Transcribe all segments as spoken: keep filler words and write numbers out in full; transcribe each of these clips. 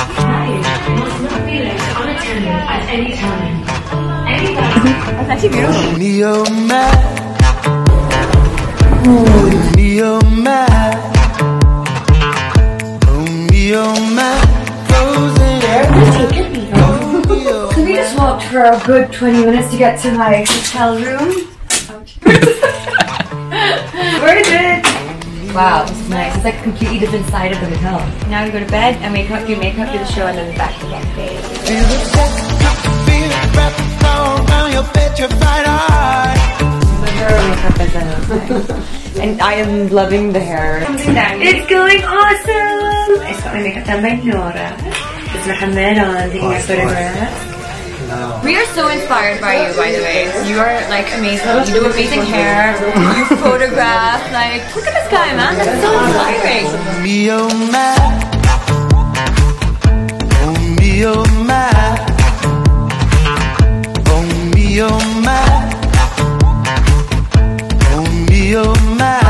must not be left unattended at any time. Any That's actually beautiful. Me oh my, oh me oh my, oh me oh my, frozen. We just walked for a good twenty minutes to get to my hotel room. Worth it! Wow, this is nice. It's like a completely different side of the hotel. Now we go to bed and wake up, do makeup, do the show, and then back to the next day. Feel the sex, feel it wrapped around your petrified heart. And I am loving the hair. It's going awesome! I just got my makeup done by Nora. It's Mohammed on taking my photograph. We are so inspired by you, by the way. You are like amazing. You do amazing hair. You photograph. Like, look at this guy, man. That's so inspiring. Me oh my, oh me oh my, oh me oh my, oh me oh my.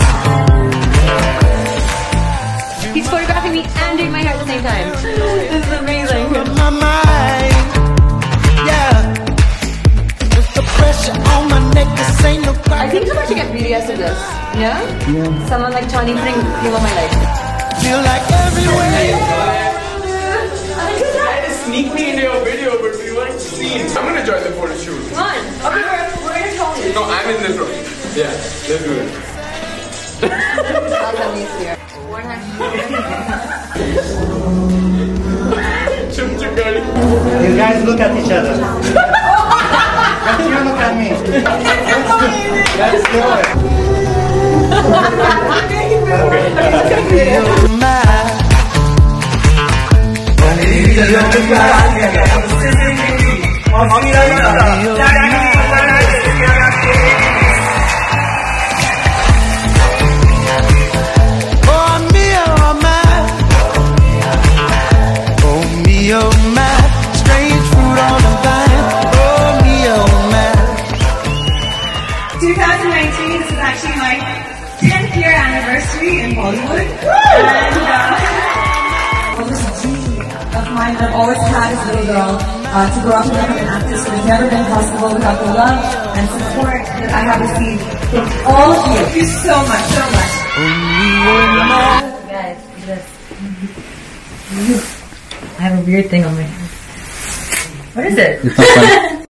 He's photographing me and doing my hair at the same time. This is amazing. My mind, yeah. With the pressure on my neck, this ain't no crime. I think I'm about to get B D S of this. Yeah? Yeah. Someone like Tony putting cream on my leg. Feel like everywhere. Try to sneak me into your video, but we weren't seen. I'm gonna join the photo shoot. Come on. Okay, we're, we're in Tony. No, I'm in this room. Yeah, let's do it. You guys look at each other. But you look at me. Let's do it. twenty nineteen, this is actually my tenth year anniversary in Bollywood. And uh, this dream of mine that I've always had as a little girl uh, to grow up and become an actress, but it's never been possible without the love and support that I have received from all of you. Thank you so much, so much. Guys, this. I have a weird thing on my head. What is it?